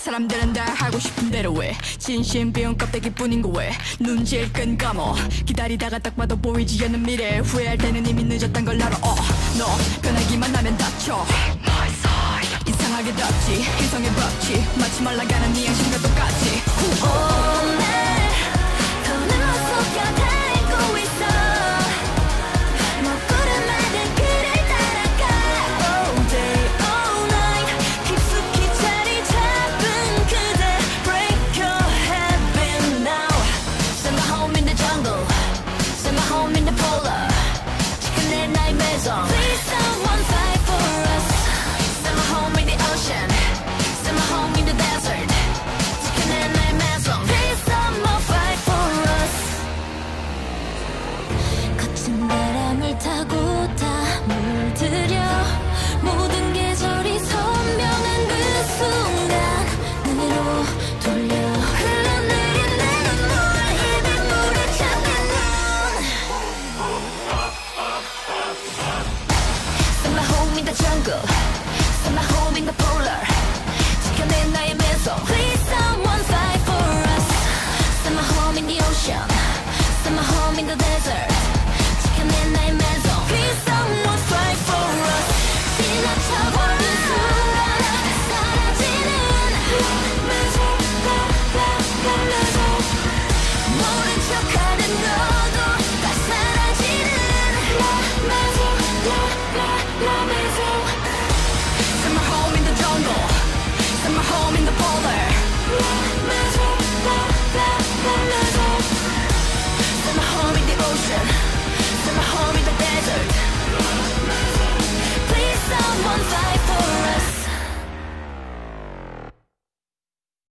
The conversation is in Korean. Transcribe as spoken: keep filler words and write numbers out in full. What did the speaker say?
사람들은 다 하고 싶은 대로 해. 진심 비운 껍데기뿐인 거왜 눈질 끈 감어. 기다리다가 딱 봐도 보이지 않는 미래. 후회할 때는 이미 늦었단 걸 알아. 어, 너 변하기만 하면 다쳐. 이상하게 덥지 이성의 법칙 마치 말라가는 네 양심과 똑같이. 오늘 더는 못 속여달고 있어. 먹구름 맑은 그를 따라가. All day all night 깊숙이 자리 잡은 그대. Break your habit now. Send my home in the jungle. Send my home in the polar. 지금 나의 maison. Please someone fight for us. Send my home in the ocean. Send my home in the desert. 지금 나의 maison. Please someone fight for us. 거친 바람을 타고 다 물들여 모든 계절이 선명한 그 순간 눈으로 돌려 흘러내린 내 눈물. 입이 물에 잠긴 눈. Send my home in the jungle. Send my home in the polar. 지켜낸 나의 maison. Please someone fight for us. Send my home in the ocean. Send my home in the desert. 지켜낸 나의 maison. Please someone fight for us. 지나쳐버린 순간 사라지는 maison. maison. 모른 척하는 너도 다 사라지는 maison. maison.